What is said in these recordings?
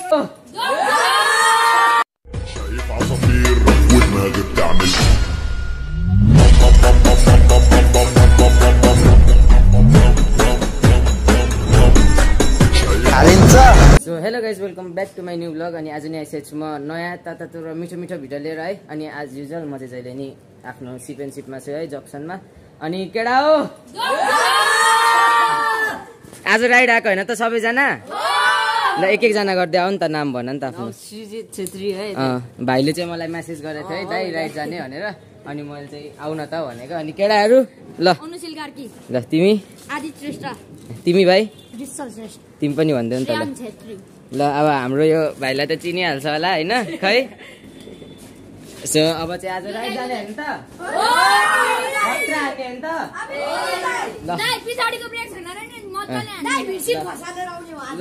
شايف عصافير ودماغي بتعمل so hello guys welcome back to my new blog. अनि आज नै आइसकेको छु म नयाँ तातो र मिठो मिठो भिडियो लिएर है। अनि एज युजुअल म चाहिँ जहिले नि आफ्नो सिपमा छु है, जक्सनमा। अनि केडा हो आज राइड आएको होइन त सबैजना? ल एक जना गर्दै आऊ नि त, नाम भन नि त आफ्नो। सृजित छेत्री है। भाइले चाहिँ मलाई मेसेज गरेको थियो है दाइ राइड जाने भनेर। अनि मैले चाहिँ आउ न त भनेको। अनि केडाहरू ल ल तिमी तिमी भाइ तिमी पनि भन्दै नि त ल। अब हाम्रो यो भाइलाई त चिनिहाल्छ होला होइन खै। सो अब चाहिँ आज राइड जाने होइन त? ल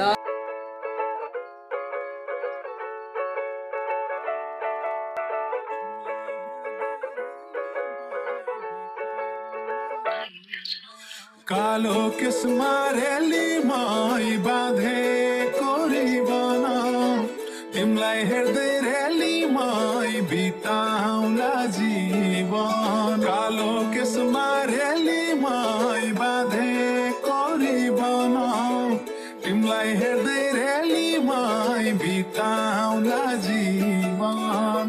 कालो किस्मा रेली माई बाँधे कोरी बना तिमलाई हेर्दै रेली माई बिताउला जीवन। कालो किस्मा रेली माई बाँधे कोरी बना तिमलाई हेर्दै रेली माई बिताउला जीवन।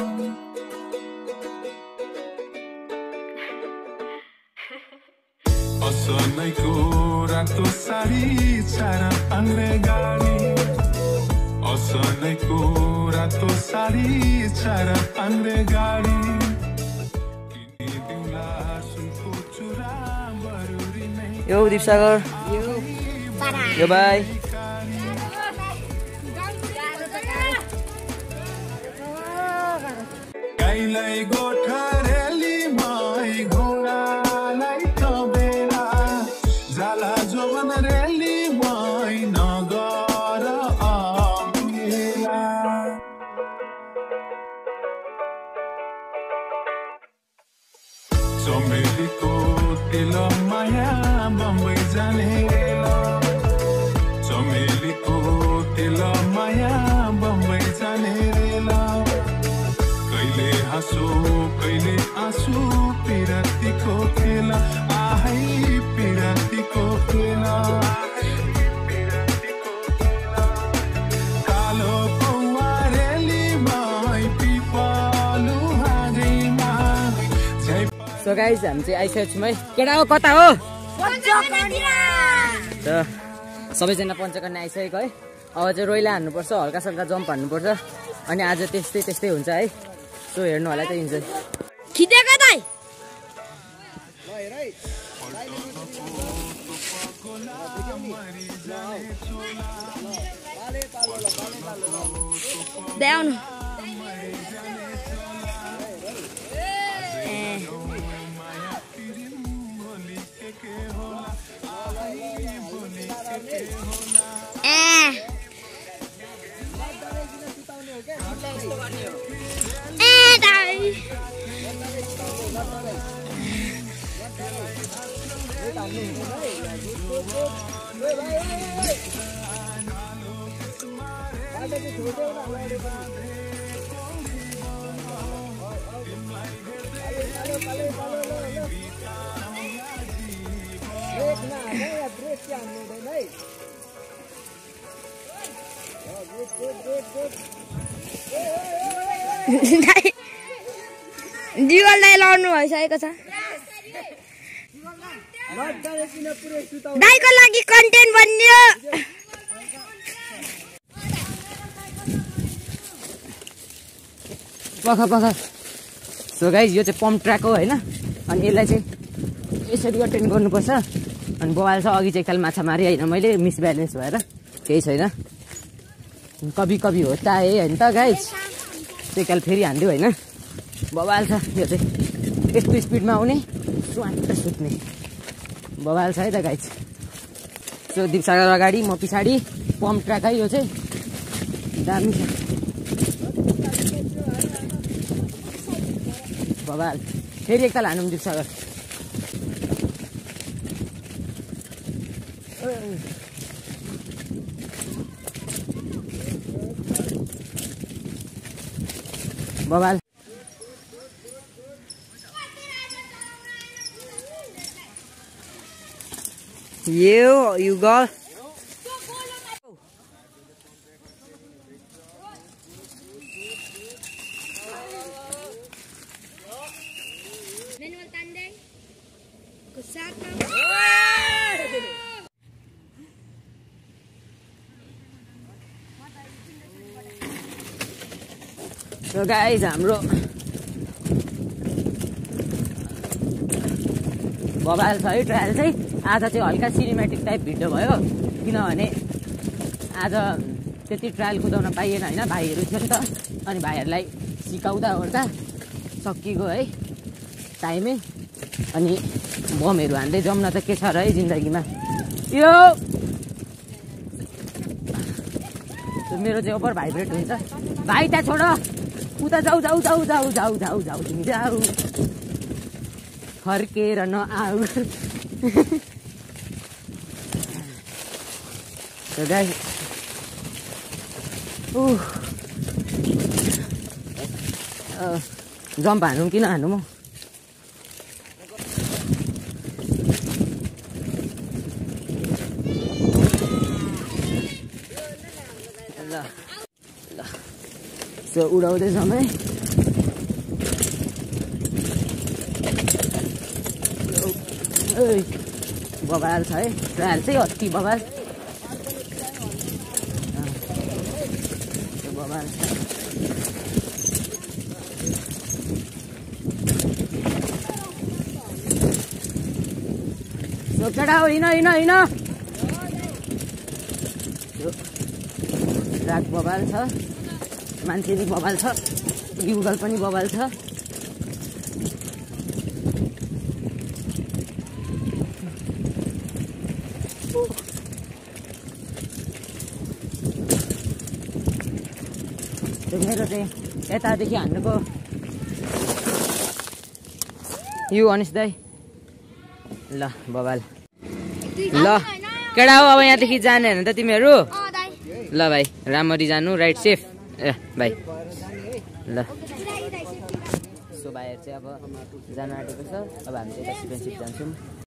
असनैको रातो साडी चारा पाङ्रे गाडी असनैको रातो साडी चारा पाङ्रे गाडी किनिदिउँला सुनको चुरा बरुरी नै। यो दिपसागर यो भाइ गाईलाई गोठा रेली माई घोडालाई तबेला जाला जोवन रेली माई नगर अमेला। चमेलीको तेल माया बम्बई जाने रेला चमेलीको तेल माया बम्बई जाने रेला। कहिले हाँसो कहिले आँसु पिरातीको खेला आहै पिरातीको खेला। कालो कौवा रेली माई पिपलु हाँगैमा। सो गाइज हामी चाहिँ आइसकेको छौँ है। केटा हो कता हो? सबैजना पञ्चकन्या आइसकेको है। अब चाहिँ रोइला हान्नुपर्छ, हल्का सल्का जम्प हान्नुपर्छ। अनि आज त्यस्तै त्यस्तै हुन्छ है। सो हेर्नु होला त इन्जोय। खिचेको दाइ ल्याउनु जीवनलाई लाउनु भइसकेको छ। दाइको लागि कन्टेन्ट बन्यो। पख सो गाइज यो चाहिँ पम्प ट्र्याक हो होइन। अनि यसलाई चाहिँ यसरी अटेन्ड गर्नुपर्छ। अनि बबाल छ अघि चाहिँ एकताल माछा मारेँ होइन मैले, मिस ब्यालेन्स भएर केही छैन। कभी कभी होता है होइन त गाइज। एकताल फेरि हान्दियो होइन, बबाल छ यो चाहिँ। यस्तो स्पिडमा आउने स्वाट सुत्ने बबाल छ है त गाइज। सो दिपसागर अगाडि म पछाडि, पम्प ट्र्याक है यो चाहिँ, दामी छ बबाल। फेरि एकताल हानौँ दिपसागर। बबाल you go Manual tanding. Kusaka. So guys, हाम्रो बबाल छ है ट्रायल चाहिँ। आज चाहिँ हल्का सिनेमेटिक टाइप भिडियो भयो किनभने आज त्यति ट्रायल कुदाउन पाइएन होइन, भाइहरू थियो नि त। अनि भाइहरूलाई सिकाउँदा ओर्दा सकिएको है टाइमै। अनि बमहरू हान्दै जाउँ न त के छ र है जिन्दगीमा। यो मेरो चाहिँ ओभर भाइब्रेट हुन्छ। भाइ त्यहाँ छोड, उता जाऊ जाऊ जाऊ जाऊ जाऊ जाऊ जाऊ तिमी जाऊ, फर्केर नआऊ। जम्प हानौँ किन हानौँ म। ल ल सो उडाउँदै समय बबाल छ है ट्रायल चाहिँ। अति बबाल बबाल छ। सो केटा हो हिँड हिँड हिँड। ट्र्याक बबाल छ, मान्छे पनि बबाल छ, गुगल पनि बबाल छ। मेरो चाहिँ यतादेखि हान्नुको यो अनिस दाइ। ल बबाल ल केटा हो अब यहाँदेखि जाने होइन त तिमीहरू। ल भाइ राम्ररी जानु, राइट सेफ। ए भाइ ल। सो भाइहरू चाहिँ अब जान आँटेको छ। अब हामी चाहिँ सिप जान्छौँ।